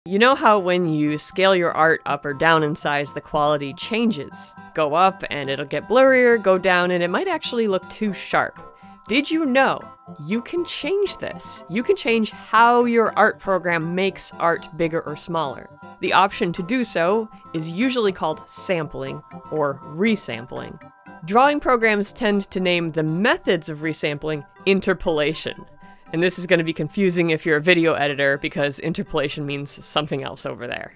You know how when you scale your art up or down in size, the quality changes? Go up and it'll get blurrier, go down and it might actually look too sharp. Did you know you can change this? You can change how your art program makes art bigger or smaller. The option to do so is usually called sampling or resampling. Drawing programs tend to name the methods of resampling interpolation. And this is going to be confusing if you're a video editor because interpolation means something else over there.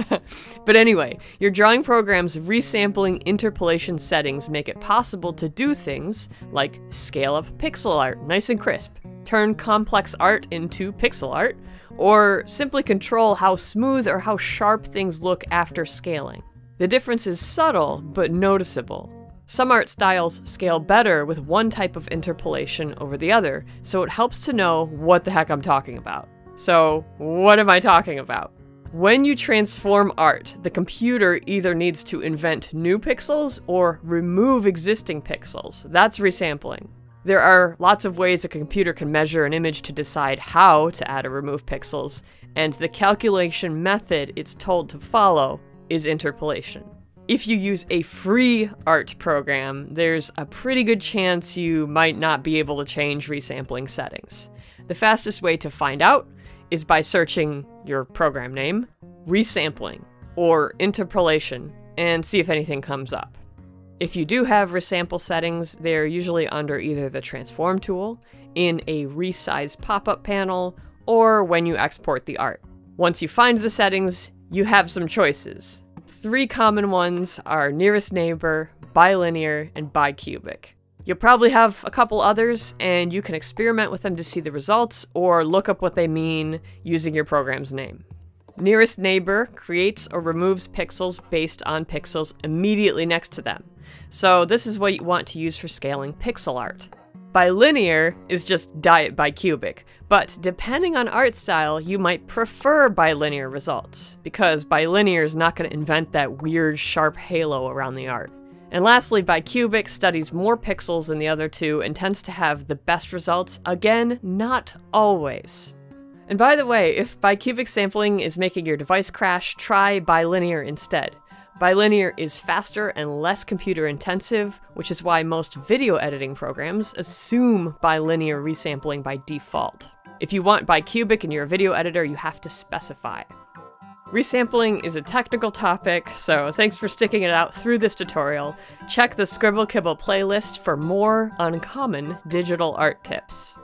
But anyway, your drawing program's resampling interpolation settings make it possible to do things like scale up pixel art nice and crisp, turn complex art into pixel art, or simply control how smooth or how sharp things look after scaling. The difference is subtle but noticeable. Some art styles scale better with one type of interpolation over the other, so it helps to know what the heck I'm talking about. So, what am I talking about? When you transform art, the computer either needs to invent new pixels or remove existing pixels. That's resampling. There are lots of ways a computer can measure an image to decide how to add or remove pixels, and the calculation method it's told to follow is interpolation. If you use a free art program, there's a pretty good chance you might not be able to change resampling settings. The fastest way to find out is by searching your program name, resampling, or interpolation, and see if anything comes up. If you do have resample settings, they're usually under either the transform tool, in a resize pop-up panel, or when you export the art. Once you find the settings, you have some choices. 3 common ones are nearest neighbor, bilinear, and bicubic. You'll probably have a couple others, and you can experiment with them to see the results, or look up what they mean using your program's name. Nearest neighbor creates or removes pixels based on pixels immediately next to them. So this is what you want to use for scaling pixel art. Bilinear is just diet bicubic, but depending on art style, you might prefer bilinear results, because bilinear is not going to invent that weird sharp halo around the art. And lastly, bicubic studies more pixels than the other two and tends to have the best results, again, not always. And by the way, if bicubic sampling is making your device crash, try bilinear instead. Bilinear is faster and less computer intensive, which is why most video editing programs assume bilinear resampling by default. If you want bicubic in your video editor, you have to specify. Resampling is a technical topic, so thanks for sticking it out through this tutorial. Check the Scribble Kibble playlist for more uncommon digital art tips.